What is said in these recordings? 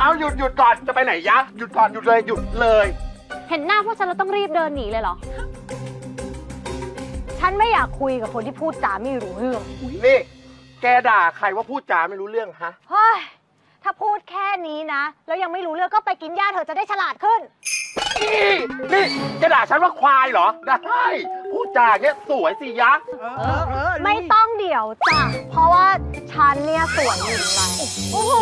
เอาหยุดก่อนจะไปไหนยะหยุดก่อนหยุดเลยเห็นหน้าพวกฉันแล้วต้องรีบเดินหนีเลยเหรอฉันไม่อยากคุยกับคนที่พูดจาไม่รู้เรื่องนี่แกด่าใครว่าพูดจาไม่รู้เรื่องฮะเฮ้ยถ้าพูดแค่นี้นะแล้วยังไม่รู้เรื่องก็ไปกินหญ้าเถอะจะได้ฉลาดขึ้นนี่แกด่าฉันว่าควายเหรอได้พูดจาเงี้ยสวยสิยะไม่ต้องเดี๋ยวจ้ะเพราะว่าฉันเนี่ยสวยอยู่ไรโอ้โห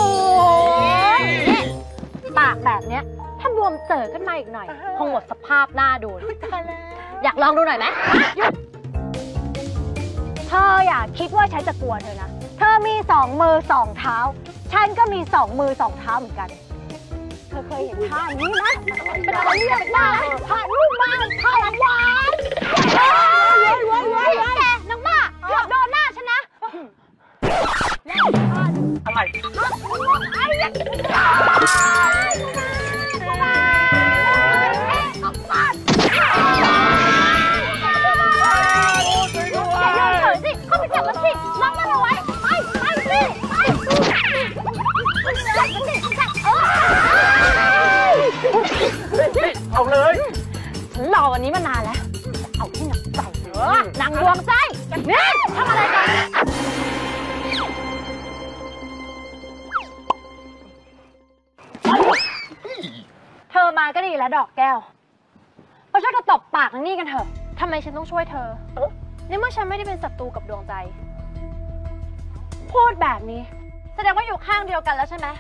ปากแบบเนี้ยถ้าบวมเจอขึ้นมาอีกหน่อยคงหมดสภาพหน้าดูอยากลองดูหน่อยไหมเธออย่าคิดว่าฉันจะกลัวเธอนะเธอมี2 มือ 2 เท้าฉันก็มี2 มือ 2 เท้าเหมือนกันเธอเคยเห็นท่านี้ไหมเป็นอะไรเนี่ยเป็นท่าท่าลูกบ้านท่าหวานแกน้องบ้าเกือบโดนหน้าฉันนะอะไรเอาเลยฉันรอวันนี้มานานแล้วเอาที่หนักใจนางดวงใจนี่ทำอะไรกันเธอมาก็ดีแล้วดอกแก้วมาช่วยกันตบปากนางนี่กันเถอะทำไมฉันต้องช่วยเธอในเมื่อฉันไม่ได้เป็นศัตรูกับดวงใจพูดแบบนี้แสดงว่าอยู่ข้างเดียวกันแล้วใช่ไหม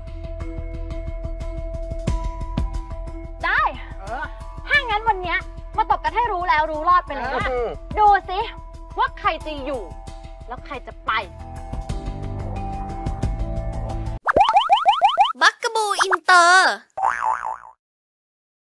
ได้ถ้างั้นวันนี้มาตบกันให้รู้แล้วรู้รอดไปเลยดูสิว่าใครจะอยู่แล้วใครจะไป